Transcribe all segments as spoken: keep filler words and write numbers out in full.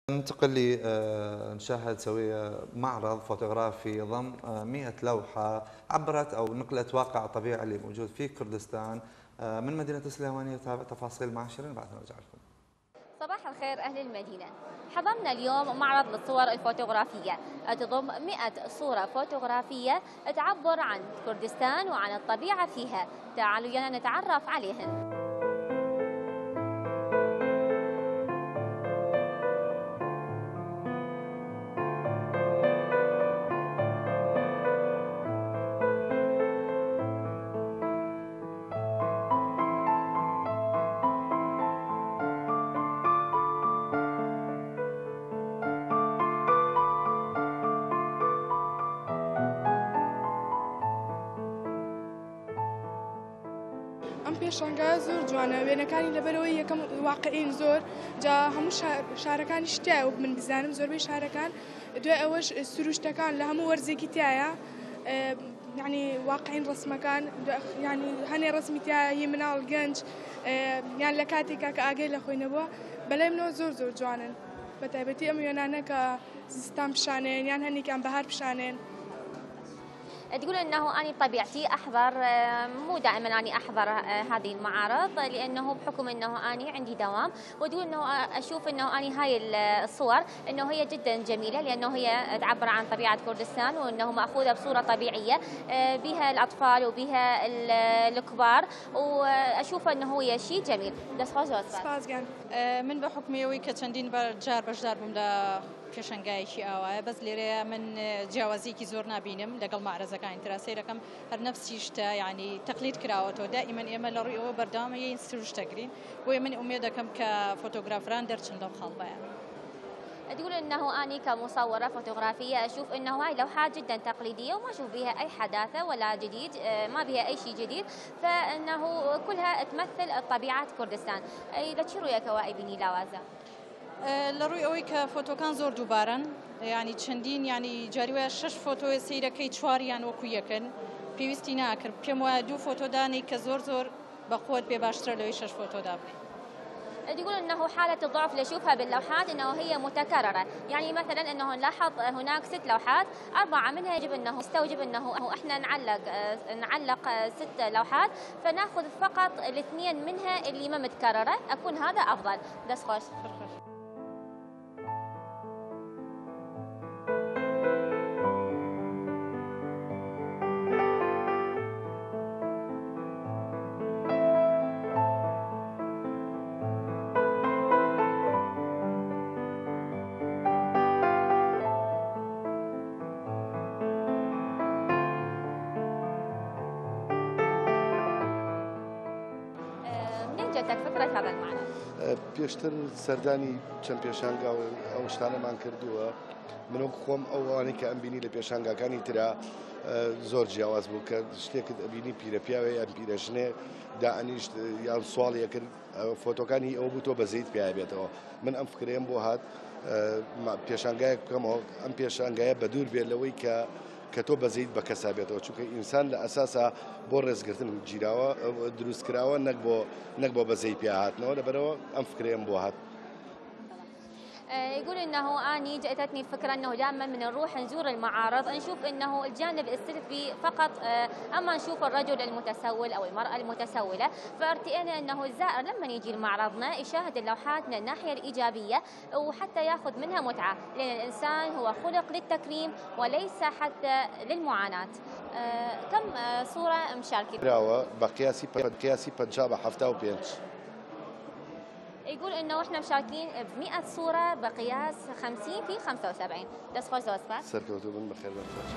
ننتقل لنشاهد سوية معرض فوتوغرافي ضم مئة لوحة عبرت أو نقلت واقع الطبيعي اللي موجود في كردستان من مدينة السليمانية. نتابع تفاصيل مع شيرين بعد نرجع لكم. صباح الخير أهل المدينة. حضرنا اليوم معرض للصور الفوتوغرافية تضم مئة صورة فوتوغرافية تعبر عن كردستان وعن الطبيعة فيها. تعالوا يلا نتعرف عليهن. ئەم پێشەنگە زۆر جوانە، وێنەکانی لەبەرەوەی یەکەم واقعین زۆر جا هەموو شارەکانی شتیایە و من بزانم زۆربەی شارەکان دوای ئەوەش سروشتەکان لە هەموو وەرزێکی تایە، یعنی واقعین ڕسمەکان ینی هەنێ ڕسمی تایە هی مناڵ گەنج یان لە کاتێکا کە ئاگەی لە خۆی نەبووە بەلای منەوە زۆر زۆر جوانن، بە تایبەتی ئەم وێنانە کە زستان پیشانێن یان هەنێکیان بەهار پیشانێن. تقول انه اني طبيعتي احضر، مو دائما اني احضر هذه المعارض لانه بحكم انه اني عندي دوام، وتقول انه اشوف انه اني هاي الصور انه هي جدا جميله لانه هي تعبر عن طبيعه كردستان وانه ماخوذه بصوره طبيعيه بها الاطفال وبها الكبار، واشوف انه هي شيء جميل. بس خوش من بحكمي كتشندين برجار بجدار بملا پێشەنگایەکی ئاوایە، بەس لێرەیە من جیاوازیکی زۆر نابینم لەگەڵ معرەزەکانی ترا سەیرەکەم هەر نەفسی شتە یعنی تەقلید کراوەتەوە. دائیمەن ئێمە لە ڕووی ئەوە بەردەوامەیە سروشتەگرین بۆیە من ئومێد دەکەم کە فۆتۆگرافران دەرچن لەو خەڵبەیە. تقول انه اني كمصوره فوتوغرافيه اشوف انه هاي لوحات جدا تقليديه وما اشوف بها اي حداثه ولا جديد، ما بها اي شيء جديد، فانه كلها تمثل طبيعه كردستان. اذا تشيروا يا كوائي بني لاوازه لە ڕووی ئەوەی کە فۆتۆکان زۆر دووبارن، ینی چەندین ینی جاریوە شش فۆتۆ سیرەکەی چواریان وەکو یەکن پێویستی ناکرد. پێم وایە دوو فۆتۆدانی کە زۆر زۆر بەخۆت بێ باشترە لەوەی شش فۆتۆدا بێ. تقول انه حاله الضعف اللي اشوفها باللوحات انه هي متكرره، يعني مثلا انه نلاحظ هناك ست لوحات، اربعه منها يجب انه يستوجب انه احنا نعلق نعلق ست لوحات، فناخذ فقط الاثنين منها اللي ما متكرره، اكون هذا افضل. بس خوش. جاتك فكرة هذا المعرض؟ پێشتر سەردانی چەند پێشانگا و ئەو شتانەمان کردووە، من خۆم ئەوانەی کە ئەمبینی لە پێشانگاکانی ترا زۆر جیاواز بوو کە شتێکت ئەبینی پیرەپیاوێ یان پیرەژنێ دائەنیشت یان سواڵیە کرد فۆتۆکانی ئەو بوو تۆ بەزەیت پێیا بێتەوە. من ئەم فکرەیەم بۆ هات پێشانگایەک بکەمەوە، ئەم پێشانگایە بە دوور بێت لەوەی کە کە تۆ بەزەیت بە کەسا بێتەوە، چونکە ئینسان لە ئەساسا بۆ ڕێزگرتن گیراوە دروستکراوە نەک بۆ نەک بۆ بەزەی پێ هاتنەوە، لەبەرەوە ئەم فکرەیەم بۆ هات. يقول انه اني جاتتني الفكره انه دائما من نروح نزور المعارض نشوف انه الجانب السلبي فقط، اما نشوف الرجل المتسول او المراه المتسوله، فارتئينا انه الزائر لما يجي لمعرضنا يشاهد اللوحات من الناحيه الايجابيه وحتى ياخذ منها متعه، لان الانسان هو خلق للتكريم وليس حتى للمعاناه. كم صوره مشاركه؟ راوه بقياسي بقياسي بنجابه حفته وبينش. يقول انه احنا مشاركين ب مئة صوره بقياس خمسين في خمسة وسبعين. دس خوش دوس بعد. سركوتو من بخير بخير.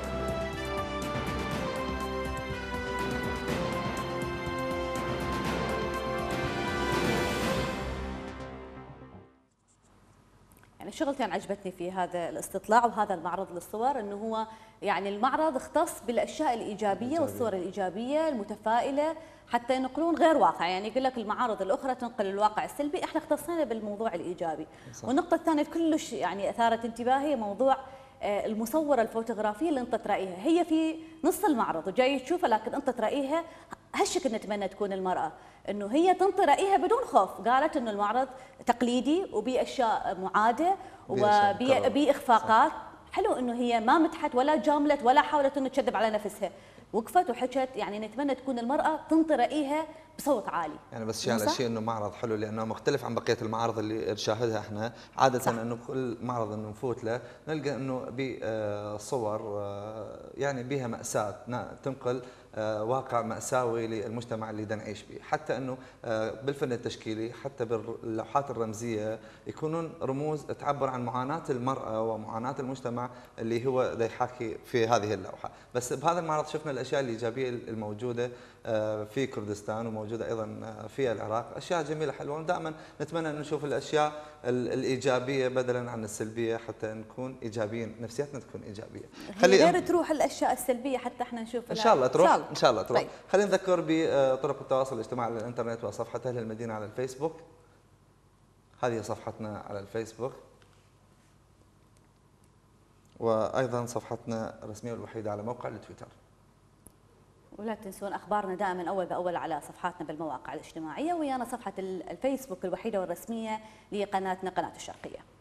يعني شغلتين عجبتني في هذا الاستطلاع وهذا المعرض للصور، انه هو يعني المعرض اختص بالاشياء الايجابيه والصور الايجابيه المتفائله حتى ينقلون غير واقع، يعني يقول لك المعارض الاخرى تنقل الواقع السلبي، احنا اختصينا بالموضوع الايجابي. صح. والنقطه الثانيه كلش يعني اثارت انتباهي موضوع المصوره الفوتوغرافيه اللي انت تراقيها، هي في نص المعرض وجاي تشوفها لكن انت تراقيها هالشكل نتمنى تكون المراه، انه هي تنطي رايها بدون خوف، قالت انه المعرض تقليدي وباشياء معاده وباخفاقات. حلو انه هي ما مدحت ولا جاملت ولا حاولت انه تكذب على نفسها، وقفت وحكت. يعني نتمنى تكون المراه تنطي رايها بصوت عالي. يعني بس شيء على شيء انه معرض حلو لانه مختلف عن بقيه المعارض اللي نشاهدها احنا عاده. صح. انه كل معرض انه نفوت له نلقى انه بصور يعني بها ماساه تنقل واقع مأساوي للمجتمع اللي بدنا نعيش به، حتى انه بالفن التشكيلي حتى باللوحات الرمزيه يكونون رموز تعبر عن معاناه المراه ومعاناه المجتمع اللي هو دا يحاكي في هذه اللوحه. بس بهذا المعرض شفنا الاشياء الايجابيه الموجوده في كردستان وموجوده ايضا في العراق، اشياء جميله حلوه، ودائما نتمنى ان نشوف الاشياء الايجابيه بدلا عن السلبيه حتى نكون ايجابيين، نفسيتنا تكون ايجابيه. خلي غير تروح الاشياء السلبيه حتى احنا نشوف ان شاء الله تروح ان شاء الله تروح. طيب. خلينا نذكر بطرق التواصل الاجتماعي على الانترنت وصفحه اهل المدينه على الفيسبوك. هذه صفحتنا على الفيسبوك، وايضا صفحتنا الرسميه والوحيده على موقع التويتر. ولا تنسون اخبارنا دائما اول باول على صفحاتنا بالمواقع الاجتماعيه، ويانا صفحه الفيسبوك الوحيده والرسميه لقناتنا قناه الشرقيه.